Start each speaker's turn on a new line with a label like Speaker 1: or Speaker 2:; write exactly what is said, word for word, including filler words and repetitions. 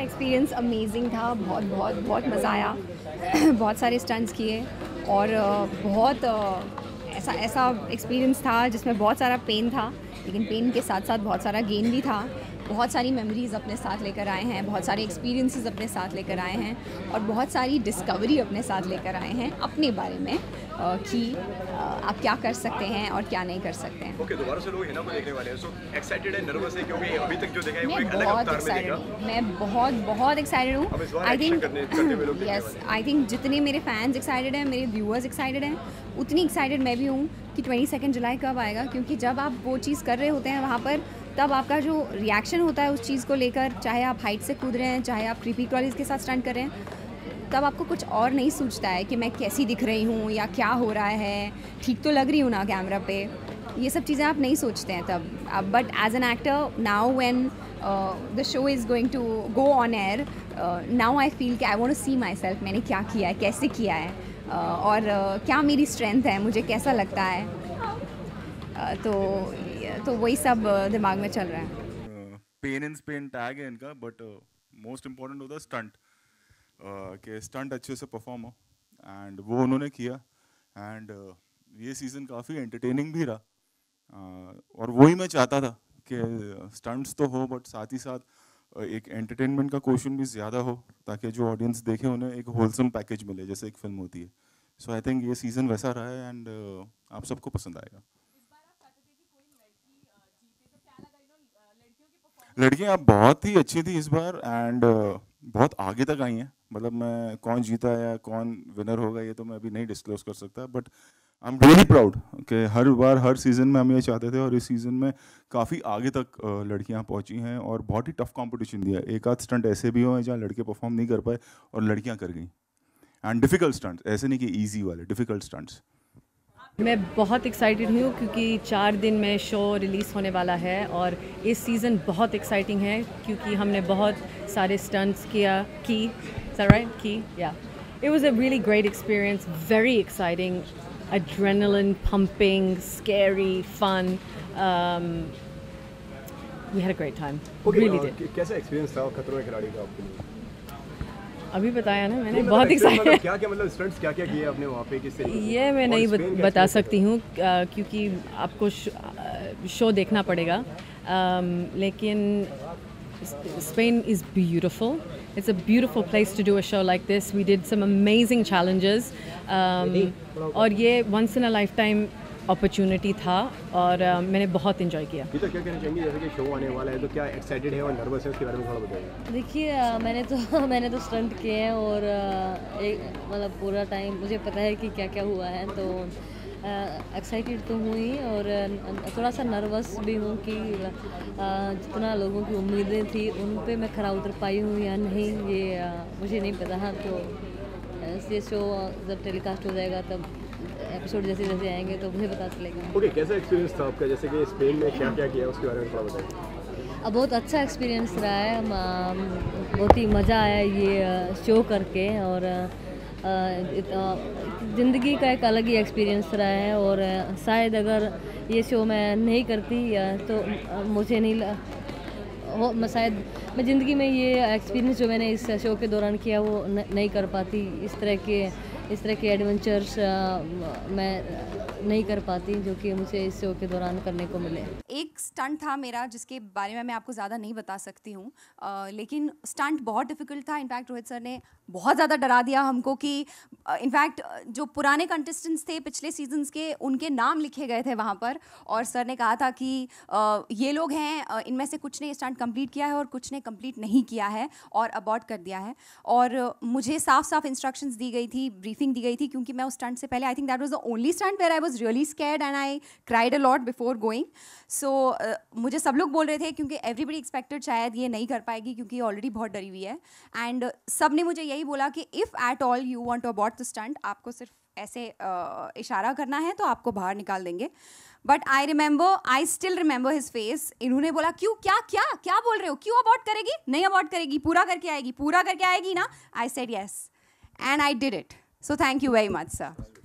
Speaker 1: Experience amazing था, बहुत बहुत बहुत मज़ा आया। बहुत सारे स्टंट्स किए और बहुत ऐसा ऐसा एक्सपीरियंस था जिसमें बहुत सारा पेन था, लेकिन पेन के साथ साथ बहुत सारा गेन भी था। बहुत सारी मेमोरीज़ अपने साथ लेकर आए हैं, बहुत सारे एक्सपीरियंसेस अपने साथ लेकर आए हैं और बहुत सारी डिस्कवरी अपने साथ लेकर आए हैं अपने बारे में कि आप क्या कर सकते हैं और क्या नहीं कर सकते हैं।
Speaker 2: ओके, दोबारा से लोग हिना को देखने वाले हैं, सो एक्साइटेड है, नर्वस है, क्योंकि अभी तक जो देखा है वो एक अलग अवतार में देखा।
Speaker 1: मैं बहुत बहुत एक्साइटेड हूँ। I think yes I think जितने मेरे फैंस एक्साइटेड हैं, मेरे व्यूअर्स एक्साइटेड हैं, उतनी एक्साइटेड मैं भी हूँ कि ट्वेंटी सेकेंड जुलाई कब आएगा, क्योंकि जब आप वो चीज़ कर रहे होते हैं वहाँ पर, तब आपका जो रिएक्शन होता है उस चीज़ को लेकर, चाहे आप हाइट से कूद रहे हैं, चाहे आप क्रीपी क्रॉलीज के साथ स्टंट कर रहे हैं, तब आपको कुछ और नहीं सूझता है कि मैं कैसी दिख रही हूँ या क्या हो रहा है, ठीक तो लग रही हूँ ना कैमरा पे। ये सब चीज़ें आप नहीं सोचते हैं तब। But as an actor now when the show is going to go on air, now I feel कि I want to see my myself क्या किया है, कैसे किया है, uh, और uh, क्या मेरी स्ट्रेंथ है, मुझे कैसा लगता है। uh, तो तो वही सब दिमाग में चल रहा है।
Speaker 3: पेन इन स्पेन टैग है इनका, बट मोस्ट इम्पोर्टेंट होता है स्टंट, कि स्टंट अच्छे से परफॉर्म हो, एंड वो उन्होंने किया। एंड uh, ये सीज़न काफ़ी एंटरटेनिंग भी रहा, uh, और वही मैं चाहता था कि स्टंट्स तो हो, बट साथ ही साथ uh, एक एंटरटेनमेंट का क्वेश्चन भी ज़्यादा हो, ताकि जो ऑडियंस देखे उन्हें एक होलसम पैकेज मिले, जैसे एक फिल्म होती है। सो आई थिंक ये सीज़न वैसा रहा है, एंड uh, आप सबको पसंद आएगा। लड़कियां बहुत ही अच्छी थी इस बार, एंड uh, बहुत आगे तक आई हैं। मतलब मैं कौन जीता या कौन विनर होगा ये तो मैं अभी नहीं डिस्क्लोज कर सकता, but I am really proud कि हर बार हर सीज़न में हम ये चाहते थे, और इस सीज़न में काफ़ी आगे तक uh, लड़कियां पहुंची हैं, और बहुत ही टफ कंपटीशन दिया। एक आध स्टंट ऐसे भी हुए जहाँ लड़के परफॉर्म नहीं कर पाए और लड़कियाँ कर गई, एंड डिफ़िकल्ट स्टंट्स, ऐसे नहीं कि ईजी वाले, डिफ़िकल्ट स्टंट्स।
Speaker 4: मैं बहुत एक्साइटेड हूँ क्योंकि चार दिन में शो रिलीज़ होने वाला है, और इस सीज़न बहुत एक्साइटिंग है क्योंकि हमने बहुत सारे स्टंट्स किया की राइट की या it was a really great experience, very exciting, adrenaline pumping, scary, fun. Um, we had a great time.
Speaker 2: Okay,
Speaker 4: really
Speaker 2: uh,
Speaker 4: did.
Speaker 2: कैसा एक्सपीरियंस था खतरों के खिलाड़ी का आपके लिए?
Speaker 4: अभी बताया ना मैंने,
Speaker 2: मतलब
Speaker 4: बहुत एक्साइटेड।
Speaker 2: मतलब क्या क्या मतलब स्टंट्स क्या क्या किए आपने वहाँ पे, किस तरीके से?
Speaker 4: ये मैं नहीं बत, बता सकती हूँ क्योंकि आपको शो देखना पड़ेगा, um, लेकिन Spain is beautiful. It's a beautiful place to do a show like this. We did some amazing challenges, um, और ये once in a lifetime opportunity था, और uh, मैंने बहुत enjoy किया।
Speaker 2: तो क्या कहना चाहेंगे, जैसे कि शो आने वाला है तो क्या एक्साइटेड है और नर्वस है, उसके बारे में थोड़ा बताइए।
Speaker 5: देखिए मैंने तो मैंने तो स्टंट किए हैं, और एक मतलब पूरा टाइम मुझे पता है कि क्या क्या हुआ है, तो एक्साइटेड तो हूँ ही, और थोड़ा सा नर्वस भी हूँ कि जितना लोगों की उम्मीदें थी उन पे मैं खरा उतर पाई हूँ या नहीं, ये मुझे नहीं पता। हाँ, तो ये शो जब टेलीकास्ट हो जाएगा तब एपिसोड जैसे जैसे आएंगे तो मुझे पता चलेगा।
Speaker 2: ओके, कैसा एक्सपीरियंस था आपका, जैसे कि स्पेन में क्या क्या किया उसके बारे में थोड़ा बताइए।
Speaker 5: अब बहुत अच्छा एक्सपीरियंस रहा है, बहुत ही मज़ा आया ये शो करके, और ज़िंदगी का एक अलग ही एक्सपीरियंस रहा है, और शायद अगर ये शो मैं नहीं करती तो मुझे नहीं हो, मैं शायद मैं ज़िंदगी में ये एक्सपीरियंस जो मैंने इस शो के दौरान किया वो न, नहीं कर पाती। इस तरह के इस तरह के एडवेंचर्स मैं नहीं कर पाती जो कि मुझे इस शो के दौरान करने को मिले।
Speaker 1: एक स्टंट था मेरा जिसके बारे में मैं आपको ज़्यादा नहीं बता सकती हूँ, लेकिन स्टंट बहुत डिफ़िकल्ट था। इनफैक्ट रोहित सर ने बहुत ज़्यादा डरा दिया हमको कि इनफैक्ट जो पुराने कंटेस्टेंट्स थे पिछले सीजन्स के, उनके नाम लिखे गए थे वहाँ पर, और सर ने कहा था कि आ, ये लोग हैं, इनमें से कुछ ने स्टंट कंप्लीट किया है और कुछ ने कंप्लीट नहीं किया है और अबॉर्ट कर दिया है। और मुझे साफ साफ इंस्ट्रक्शंस दी गई थी, ब्रीफिंग दी गई थी, क्योंकि मैं उस स्टंट से पहले, I think that was the only stunt where I was really scared and I cried a lot before going. So मुझे सब लोग बोल रहे थे, क्योंकि एवरीबडी एक्सपेक्टेड शायद ये नहीं कर पाएगी क्योंकि ऑलरेडी बहुत डरी हुई है, एंड सब ने मुझे यही बोला कि if at all you want to abort the stunt, आपको सिर्फ ऐसे uh, इशारा करना है तो आपको बाहर निकाल देंगे। But I remember, I still remember his face. इन्होंने बोला क्यों, क्या क्या क्या बोल रहे हो, क्यों अबॉर्ट करेगी, नहीं अबॉर्ट करेगी, पूरा करके आएगी, पूरा करके आएगी ना। I said yes and I did it. So thank you very much sir.